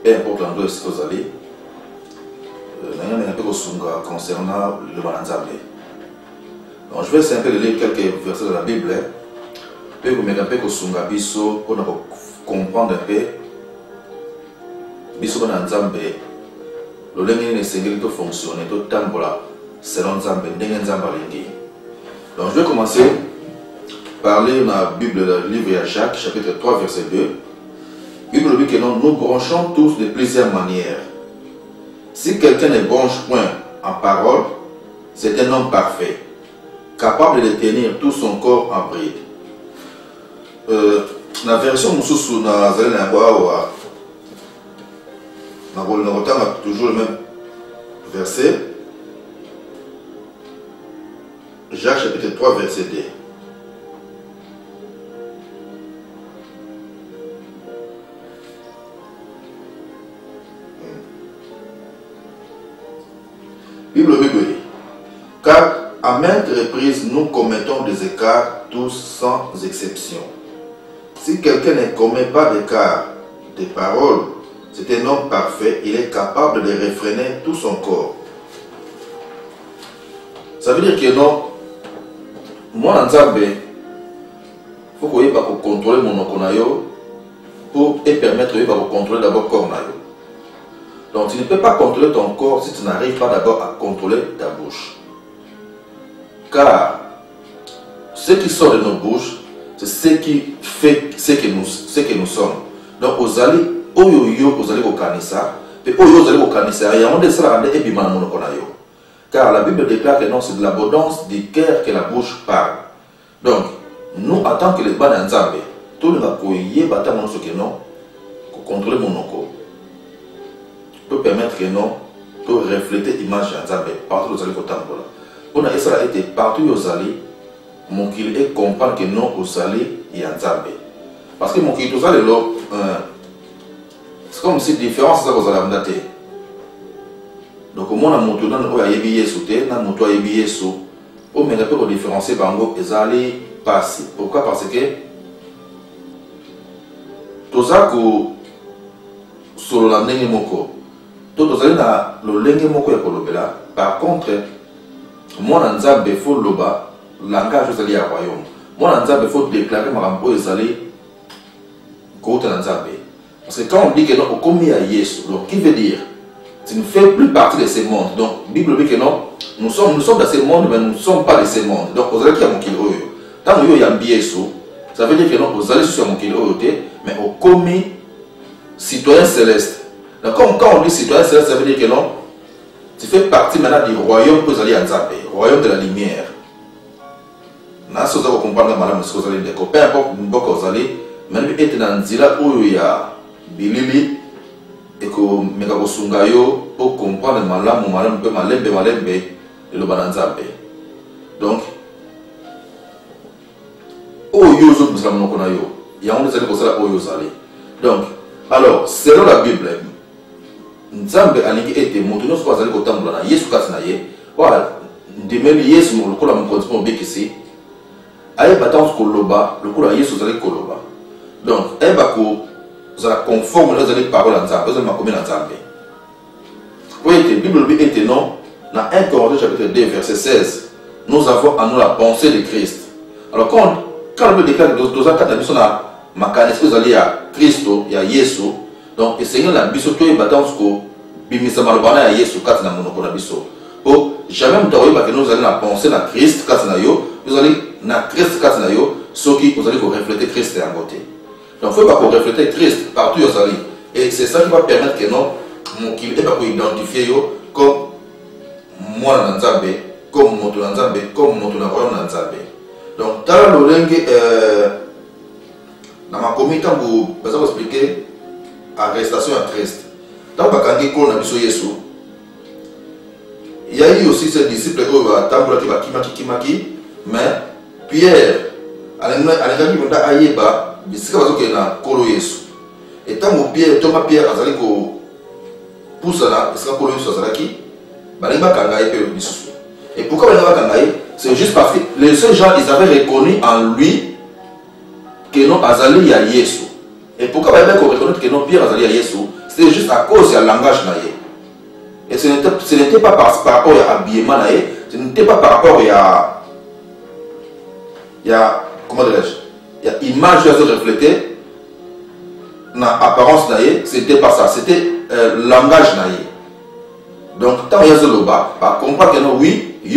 peu importe l'endroit où vous allez, concernant le Bananzambe. Donc je vais simplement lire quelques versets de la Bible, puis vous mettez un peu pour comprendre un peu biso Bananzambe, le lien ne s'est pas fonctionné, tout tambola selon Nzambe, ndenge Nzambe alingi. Donc je vais commencer par lire dans la Bible, le livre de Jacques, chapitre 3, verset 2. La Bible dit que nous branchons tous de plusieurs manières. Si quelqu'un ne branche point en parole, c'est un homme parfait, capable de tenir tout son corps en bride. La version Moussoussou, nous toujours le même verset. Jacques chapitre 3, verset 2. Bible dit, car à maintes reprises nous commettons des écarts, tous sans exception. Si quelqu'un ne commet pas d'écart de paroles, c'est un homme parfait, il est capable de réfréner tout son corps. Ça veut dire que non, moi, Nzambe, il faut que je contrôle mon okonayo pour permettre de contrôler d'abord le corps. Donc tu ne peux pas contrôler ton corps si tu n'arrives pas d'abord à contrôler ta bouche. Car ce qui sort de nos bouches, c'est ce qui fait ce que nous sommes. Donc aux alliés, aux alliés au kanisa, et aux alliés au kanisa, il y a un de cela et bimana monokonayo. Car la Bible déclare que non, c'est de l'abondance du cœur que la bouche parle. Donc, nous, en tant que les Bananzambe, tout le monde qui contrôler mon oko, peut permettre que non, peut refléter l'image de Nzambe partout aux alliés au Tambola. On a essayé été partout aux alliés, mon qu'il est comprendre que non, aux alliés, il y a Nzambe. Parce que mon qu'il est c'est comme si différence ça vous allez me. Donc, au moins, on a yebi sauté, on a moto yebi yesu. On a peu différencier bango et allez passer. Pourquoi? Parce que tout ça que sur la ndenge moko, tout ça na le ndenge moko ya kolobela. Par contre, moi Nzambe faut loba langage aux alliés à royaume. Moi Nzambe faut déclarer marambo aux alliés côté Nzambe. Parce que quand on dit que non, on commet à Yesu, donc qui veut dire? Tu ne fais plus partie de ce monde. Donc, la Bible dit que non, nous sommes dans ce monde, mais nous ne sommes pas de ce monde. Donc, vous allez qui a mon kilo. Tant que vous avez un billet, ça veut dire que non, vous allez sur mon kilo, mais au commis citoyen céleste. Donc, quand on dit citoyen céleste, ça veut dire que non, tu fais partie maintenant du royaume que vous allez en Nzambe, royaume de la lumière. Si vous allez comprendre, madame, ce que vous allez dire, peu importe où vous allez, même être dans Nzila où il y a Bilili, et que meka kosunga yo pour comprendre malamu pe malembe et le Bananzambe. Donc oyo zo musala monoko na yo ya on ezali kosala oyo zali. Donc alors selon la Bible Nzambe alingi ete moto nyonso azali kotambola na Yesu kasi na ye wala ndimeli Yesu lokola mokonzi mpo bekisi ayeba ntango koloba lokola Yesu azali koloba. Donc ayeba ko vous allez conforme aux paroles en Nzambe, vous allez m'accompagner en Nzambe. Oui, la Bible dit non, dans 1 Corinthiens chapitre 2, verset 16, nous avons en nous la pensée de Christ. Alors quand la Bible déclare que nous avons ma connaissance, vous allez à Christ, il y a Yesu, donc essayez la biso to battant ce que bimisa malobana ya Yesu kati na monoko na biso. Oh, jamais vous que nous allons la pensée na Christ kati na yo, vous allez na Christ kati na yo, ce qui vous allez refléter Christ en côté. Donc, il ne faut pas qu'on reflète Christ partout où vous allez. Et c'est ça qui va permettre que non, qu'il n'est pas pour identifier comme moi Nzambe, comme mon Nzambe, comme mon royaume Nzambe. Donc, dans le langue, dans ma communauté, vous allez expliquer arrestation à Christ. Dans le cas de Yesu, il y a eu aussi ces disciples qui ont kimaki, mais Pierre, à l'endroit bisika bazoke na kolo Yesu et tant que Thomas Pierre azali ko poussa na esika kolo Yesu azalaki balingi bakanga ye pe bisusu. Et pourquoi balingi bakanga ye? C'est juste parce que les seuls gens ils avaient reconnu en lui que non azali ya Yesu. Et pourquoi balingi ko reconnaître que non Pierre azali ya Yesu? c'était juste à cause du langage naïe. Et ce n'était pas par rapport à l'habillement naïe, ce n'était pas par rapport à comment dirais-je, il y a image reflétée dans l'apparence naïe, c'était pas ça, c'était langage naïe. Donc tant qu'il y a ce loba, par comprendre que non, oui, il y a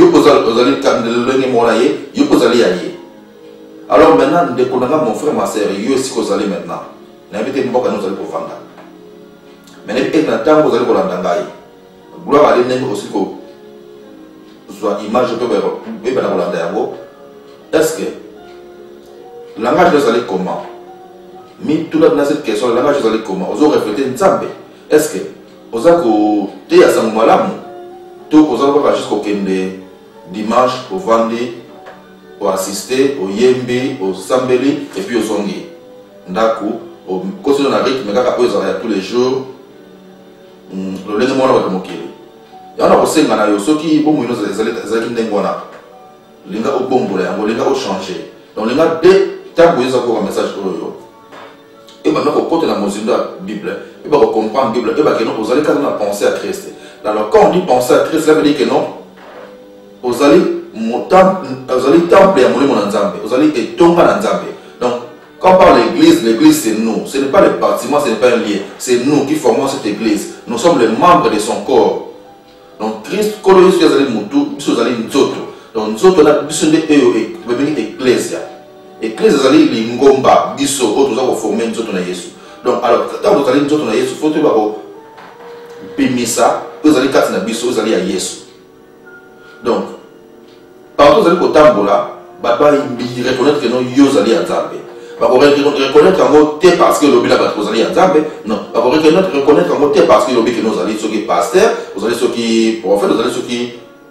alors maintenant, nous découvrons mon frère, ma soeur, il y a aussi qu'on allait maintenant. Nous avons été nous allons pour vendre. Mais nous avons été vous allez pour l'andangaï. Gloire à l'ennemi aussi que soit image de est-ce que le langage nous allait comment? Mais tout le monde cette question, le langage nous allait comment? Vous avez reflété une zambe. Est-ce que vous avez été à ce moment-là, tout vous avez jusqu'au dimanche pour vendre, pour assister au yembe, au sambeli et puis au zongi. D'accord. Au côté de la rythme, tous les jours, le lendemain on va mokili. Il y en a aussi qui bon nous les ndengwana. Linga au bombo là, linga au changer. Donc linga dès tant que vous avez un message pour eux. Et maintenant au côté de la Bible, et va comprendre Bible, et va que non vous allez quand même penser à Christ. Alors quand on dit penser à Christ, ça veut dire que non vous allez temple à mon Nzambe, vous allez tomber dans Nzambe. Donc quand on parle d'église, l'église c'est nous, ce n'est pas le bâtiment, ce n'est pas un lien, c'est nous qui formons cette église. Nous sommes les membres de son corps. Donc Christ, quand nous sommes allés Moutou, nous sommes allés Nzoto. Donc Nzoto, on a besoin de l'église. L'église, c'est allé Lingomba, Bisso, autres ont formé Nzoto na Yesu. Donc alors, quand vous allez Nzoto na Yesu, il faut que vous Pimisa, vous allez Katina Bisso, vous allez à Yesu. Donc, partout vous allez au Tambola, vous allez reconnaître que nous sommes allés à Nzambe. Vous allez reconnaître en mot parce que l'objet là vous allez à Nzambe. Non, vous allez reconnaître en mot parce que l'objet que nous allons ceux qui pasteur, vous allez ceux qui prophète, vous allez ceux qui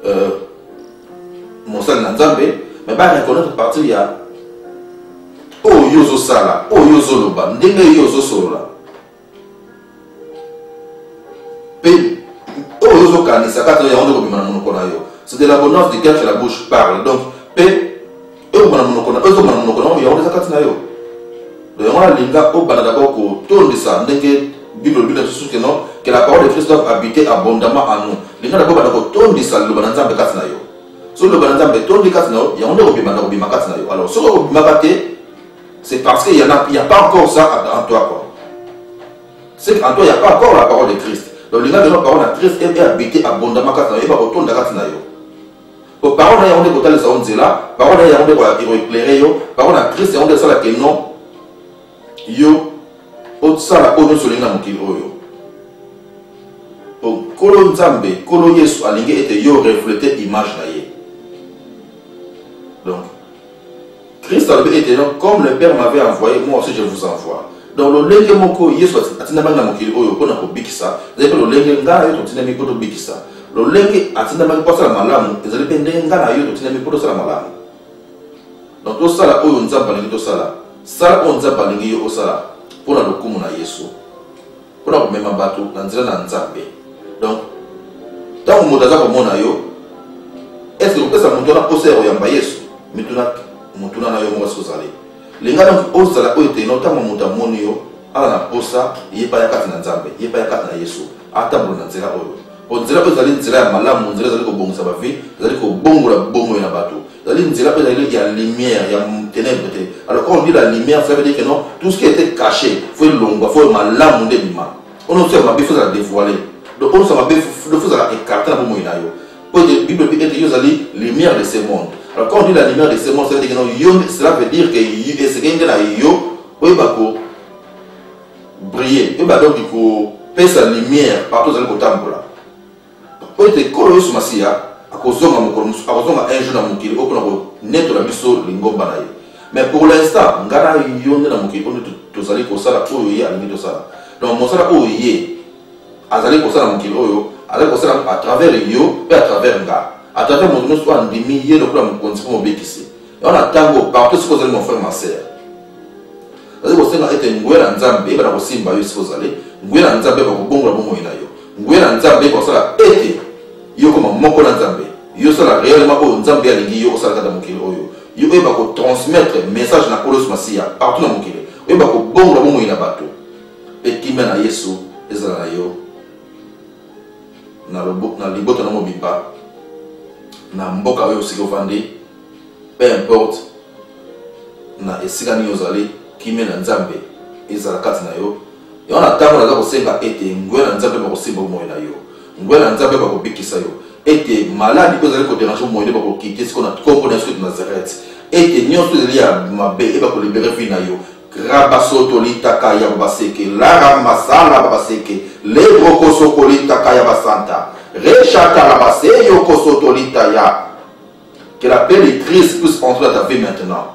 Monsal Nzambe, mais vous allez reconnaître partout il y a oh yozo sala, oh yozo loba, ndenge yozo sola. Oh yozo kanisa, quand il y a un autre c'est de l'abondance du cœur que la bouche parle. Donc, paix, eux, on a d'abord que la parole de Christ doit habiter abondamment en nous. Les gens d'abord le alors, c'est parce qu'il n'y a pas encore ça en toi. C'est qu'en toi, il n'y a pas encore la parole de Christ. Donc, les gens de la parole de Christ est habité abondamment en nous. Pour parole à Yaoundé Kotal Saonzela, parole à Yaoundé éclairé, parole à Christ Yaoundé Sala que non, yo, au Sala Ono Solina Mokiro. Pour Kolo Nzambe, Kolo Yesu Alingé était yo reflété image naïe. Donc, Christ avait été non, comme le Père m'avait envoyé, moi aussi je vous envoie. Donc, le Lenge Moko Yesu Atinamanga Mokiro, on a Bikisa, vous avez le Lenge Nga, on a Tinami Koto Bikisa. Le lengue atinda mangi posa la malamu ezali pe ndenga na yo totina mi poto sala malamu. Donc to sala oyo nzamba lingi to sala o nzamba lingi yo osala pona lokumu na Yesu pona komema bato na nzela na Nzambe. Donc tango moto aza komona yo est-ce que kopesa moto na posa ya koyamba Yesu mituna na yo moko sozali linga donc ozala oyo te no tango moto amoni yo ala na posa yepa ya kati na Nzambe yepa ya kati na Yesu atambola na nzela oyo. On dirait que vous allez dire à Malam, on dirait que vous allez sa vie, vous allez que vous allez bon na bateau. Vous allez dire qu'il y a la lumière, il y a une ténèbre. Alors quand on dit la lumière, ça veut dire que non, tout ce qui était caché, il faut long, il faut Malam on déma. On ne sait pas, il faut la dévoiler. Donc on ne sait pas, il faut la écarter dans le monde. Pour la Bible dit que vous allez lumière de ce monde. Alors quand on dit la lumière de ce monde, ça veut dire que non, cela veut dire que c'est quelqu'un qui yo, il va briller. Il va donc il faut faire sa lumière partout dans le côté. Peut-être que Yesu Masia a causé un jour dans mon kilo, net la biso lingomba naï. Mais pour l'instant, ngana yonde na mokili on tous allez ko sala oyo ya lingi to sala. Donc mon sala oyo ye azali ko sala mokili oyo, azali ko sala à travers yo et à travers nga. À travers mon nous soit ndimi ye le plan mon conseil mon bekisi. Et on a tango partout ce que vous allez mon frère ma sœur. Azali ko senga ete ngwela Nzambe ba ko simba yo ce que vous allez. Ngwela Nzambe ba ko bongo la bongo ina yo. Ngwela Nzambe ko sala ete yo comme moko na Nzambe yo sala réellement ko Nzambe alingi yo sala kata mokili oyo yo eba ko transmettre message na kolos masia partout na mokili yo eba ko bongo bongo ina bato et qui mena Yesu ezala na yo na libota na mobimba na mboka oyo sika ovandi, peu importe na esika nini ozali, kimia na nzambe ezala kati na yo. Yango na ntango naza kosenga ete ngwela na nzambe bakosimba bomoi na yo, ngwela na nzambe bakobikisa yo, ete maladi mpe ozali koderange bomoi nde bakokite siko na kombo na yesu kristo nazareth, ete nyonso ezali ya mabe ebakolibere vi na yo. Rabasoto litaka ya babaseke, lara masala babaseke, lebrokoso litaka ya basanta, rechata la base yokosoto litaya. Que la paix de Christ puisse entrer dans ta vie maintenant.